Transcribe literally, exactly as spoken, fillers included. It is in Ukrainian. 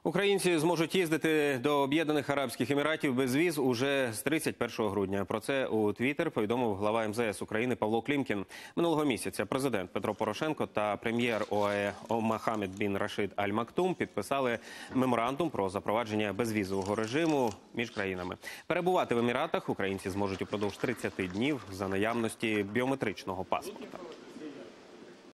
Українці зможуть їздити до Об'єднаних Арабських Еміратів без віз уже з тридцять першого грудня. Про це у Твіттер повідомив глава ем зе ес України Павло Клімкін. Минулого місяця президент Петро Порошенко та прем'єр о а е Мохаммед бін Рашид Аль Мактум підписали меморандум про запровадження безвізового режиму між країнами. Перебувати в Еміратах українці зможуть упродовж тридцяти днів за наявності біометричного паспорта.